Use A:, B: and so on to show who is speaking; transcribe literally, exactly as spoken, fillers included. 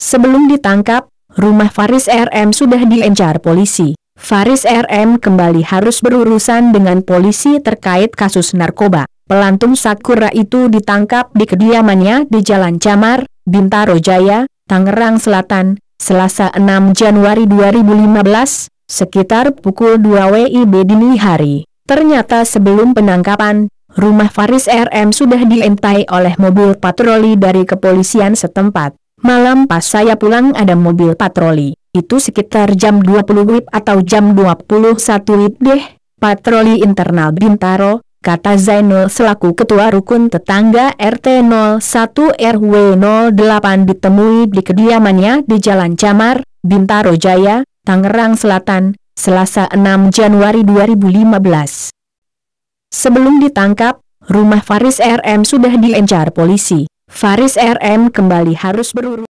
A: Sebelum ditangkap, rumah Faris R M sudah diincar polisi. Faris R M kembali harus berurusan dengan polisi terkait kasus narkoba. Pelantung Sakura itu ditangkap di kediamannya di Jalan Camar, Bintaro Jaya, Tangerang Selatan, Selasa enam Januari dua ribu lima belas, sekitar pukul dua W I B dini hari. Ternyata sebelum penangkapan, rumah Faris R M sudah diintai oleh mobil patroli dari kepolisian setempat. Malam pas saya pulang ada mobil patroli. Itu sekitar jam dua puluh W I B atau jam dua puluh satu W I B deh. Patroli internal Bintaro, kata Zainul selaku ketua rukun tetangga R T nol satu R W nol delapan ditemui di kediamannya di Jalan Camar, Bintaro Jaya, Tangerang Selatan, Selasa enam Januari dua ribu lima belas. Sebelum ditangkap, rumah Faris R M sudah diincar polisi. Faris R M kembali harus berurus